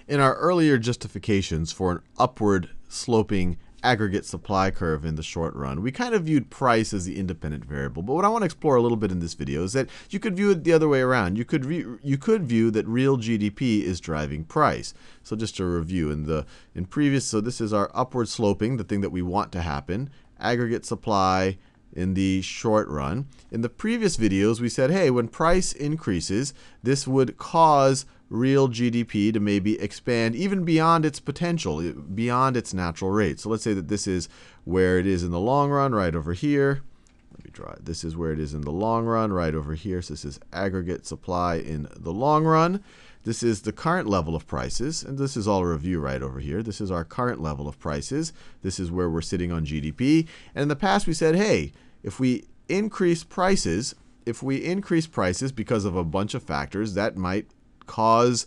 In our earlier justifications for an upward sloping aggregate supply curve in the short run, we kind of viewed price as the independent variable. But what I want to explore a little bit in this video is that you could view it the other way around. You could view that real GDP is driving price. So just to review, in previous, so this is our upward sloping, the thing that we want to happen, aggregate supply in the short run. In the previous videos, we said, hey, when price increases, this would cause real GDP to maybe expand even beyond its potential, beyond its natural rate. So let's say that this is where it is in the long run, right over here. Let me draw it. This is where it is in the long run, right over here. So this is aggregate supply in the long run. This is the current level of prices, and this is all a review right over here. This is our current level of prices. This is where we're sitting on GDP. And in the past, we said, hey, if we increase prices because of a bunch of factors, that might cause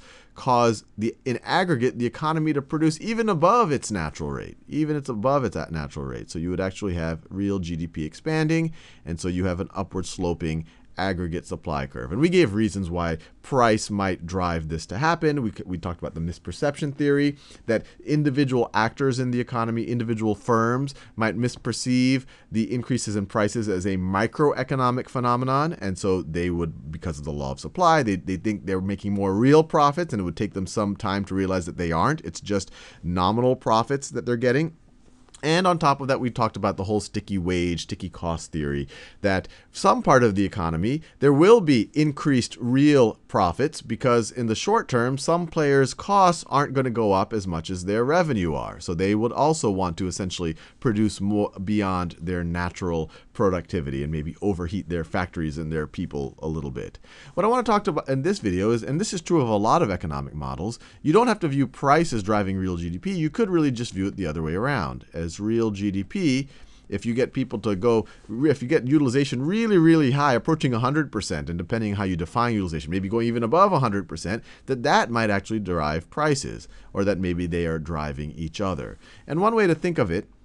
in aggregate the economy to produce even above its natural rate, even it's above its natural rate. So you would actually have real GDP expanding, and so you have an upward sloping aggregate supply curve. And we gave reasons why price might drive this to happen. We talked about the misperception theory, that individual actors in the economy, individual firms, might misperceive the increases in prices as a microeconomic phenomenon. And so they would, because of the law of supply, they think they're making more real profits, and it would take them some time to realize that they aren't. It's just nominal profits that they're getting. And on top of that, we talked about the whole sticky wage, sticky cost theory, that some part of the economy, there will be increased real profits because in the short term, some players' costs aren't going to go up as much as their revenue are. So they would also want to essentially produce more beyond their natural productivity and maybe overheat their factories and their people a little bit. What I want to talk about in this video is, and this is true of a lot of economic models, you don't have to view price as driving real GDP. You could really just view it the other way around. As real GDP, if you get people to go, if you get utilization really, really high, approaching 100%, and depending on how you define utilization, maybe going even above 100%, that might actually drive prices, or that maybe they are driving each other. And one way to think of it,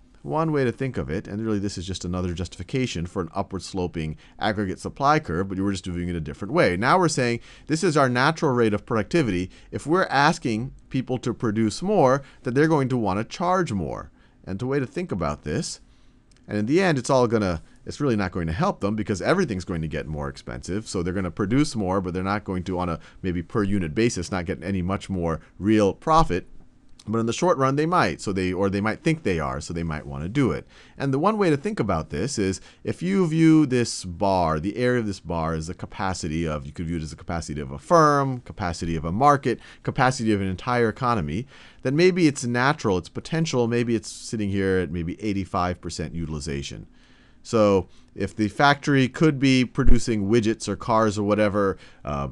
and really this is just another justification for an upward sloping aggregate supply curve, but we're just doing it a different way. Now we're saying this is our natural rate of productivity. If we're asking people to produce more, that they're going to want to charge more. And the way to think about this, and in the end, it's really not going to help them because everything's going to get more expensive. So they're going to produce more, but they're not going to, on a maybe per unit basis, not get any much more real profit. But in the short run, they might. Or they might think they are, so they might want to do it. And the one way to think about this is if you view this bar, the area of this bar, as the capacity of, you could view it as the capacity of a firm, capacity of a market, capacity of an entire economy, then maybe it's natural, it's potential, maybe it's sitting here at maybe 85% utilization. So if the factory could be producing widgets or cars or whatever,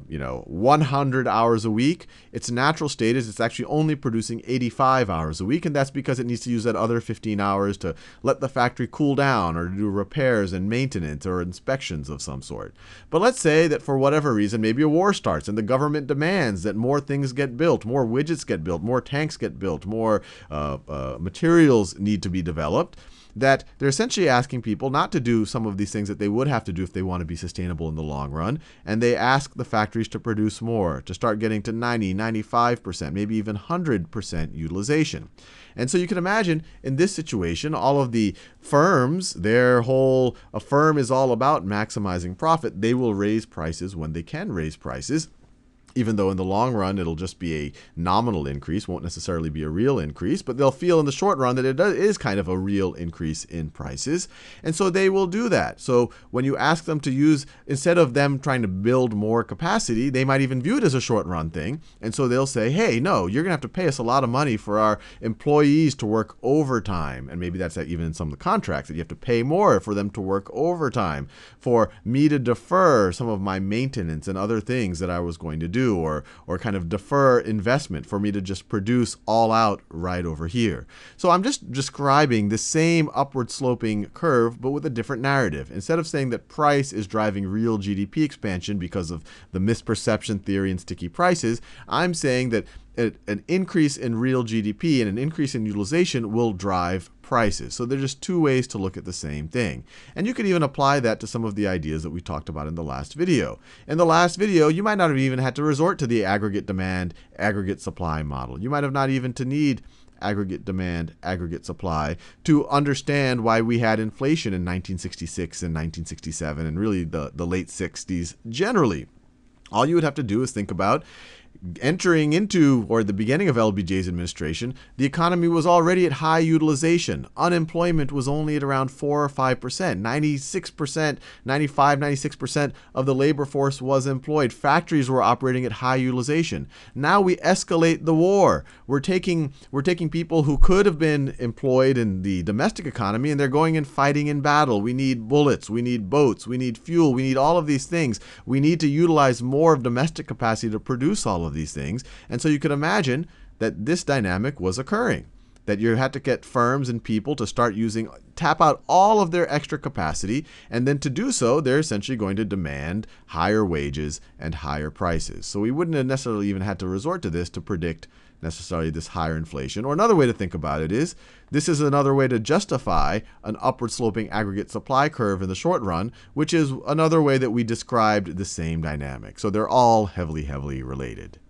100 hours a week, its natural state is it's actually only producing 85 hours a week, and that's because it needs to use that other 15 hours to let the factory cool down or to do repairs and maintenance or inspections of some sort. But let's say that for whatever reason, maybe a war starts and the government demands that more things get built, more widgets get built, more tanks get built, more materials need to be developed, that they're essentially asking people not to do some of these things that they would have to do if they want to be sustainable in the long run. And they ask the factories to produce more, to start getting to 90, 95%, maybe even 100% utilization. And so you can imagine in this situation, all of the firms, a firm is all about maximizing profit. They will raise prices when they can raise prices, even though in the long run it'll just be a nominal increase, won't necessarily be a real increase, but they'll feel in the short run that it is kind of a real increase in prices. And so they will do that. So when you ask them to use, instead of them trying to build more capacity, they might even view it as a short run thing. And so they'll say, hey, no, you're going to have to pay us a lot of money for our employees to work overtime. And maybe that's even in some of the contracts, that you have to pay more for them to work overtime, for me to defer some of my maintenance and other things that I was going to do, or kind of defer investment for me to just produce all out right over here. So I'm just describing the same upward sloping curve, but with a different narrative. Instead of saying that price is driving real GDP expansion because of the misperception theory and sticky prices, I'm saying that an increase in real GDP and an increase in utilization will drive prices. So they're just two ways to look at the same thing. And you could even apply that to some of the ideas that we talked about in the last video. In the last video, you might not have even had to resort to the aggregate demand, aggregate supply model. You might have not even to need aggregate demand, aggregate supply to understand why we had inflation in 1966 and 1967 and really the late 60s generally. All you would have to do is think about entering into, or the beginning of LBJ's administration, the economy was already at high utilization. Unemployment was only at around 4 or 5%. 96%, 95, 96% of the labor force was employed. Factories were operating at high utilization. Now we escalate the war. We're taking people who could have been employed in the domestic economy, and they're going and fighting in battle. We need bullets, we need boats, we need fuel, we need all of these things. We need to utilize more of domestic capacity to produce all of these things. And so you could imagine that this dynamic was occurring, that you had to get firms and people to start tap out all of their extra capacity, and then to do so, they're essentially going to demand higher wages and higher prices. So we wouldn't have necessarily even had to resort to this to predict necessarily this higher inflation. Or another way to think about it is, this is another way to justify an upward sloping aggregate supply curve in the short run, which is another way that we described the same dynamic. So they're all heavily related.